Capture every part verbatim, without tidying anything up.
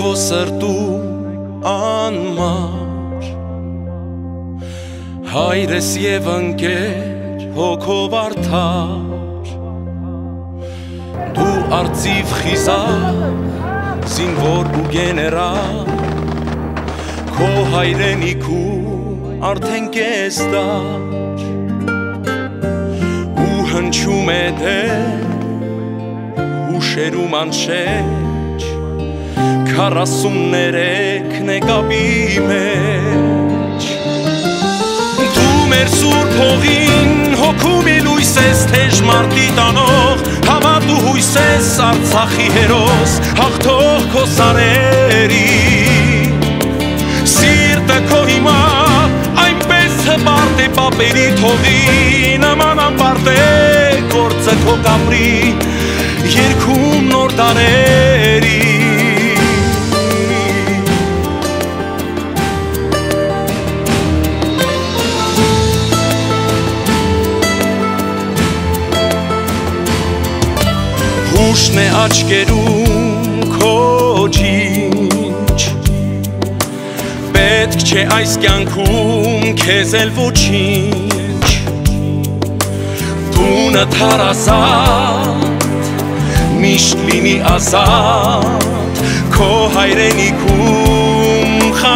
քո սրտու անմար հայրես եւ ընկեր հոգով արդար դու արծիվ խիզախ զինվոր ու գեներալ քո հայրենիքու արդեն կես դար ու հնչում է դեր հուշերում անշեջ քառասուններեքն է կապի մեջ դու մեր սուրբ հողին հոգում ի լույս ես թեժ մարտի տանող հավատու հույս ես Արցախի հերոս հաղթող քո սարերի սիրտը քո հիմա այնպես հպարտ է պապերի թողի նման անպարտ է գործը քո կապրի երկում նոր դարերի Հուշն է աչկերում քո ջինջ պետք չէ այս կյանքում քեզ էլ ոչինչ տունդ հարազատ միշտ լինի ազատ քո հայրենիքում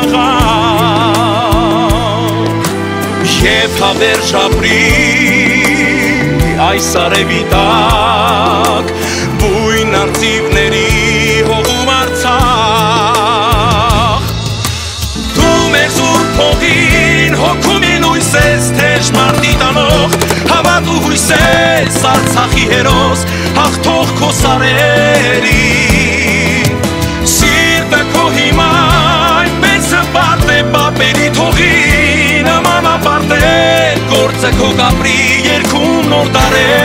խաղաղ և հավերժ ապրի այս արևի տակ բույն արծիվների հողում Արցախ դու մեր սուրբ հողին հոգում ի լույս ես թեժ մարտի տանող հավատու հույս ես Արցախի հերոս հաղթող քո սարերի սիրտը քո հիմա այնպես հպարտ է պապերի թողի նման ապարտ է գործը քո կապրի երկում նոր դարեր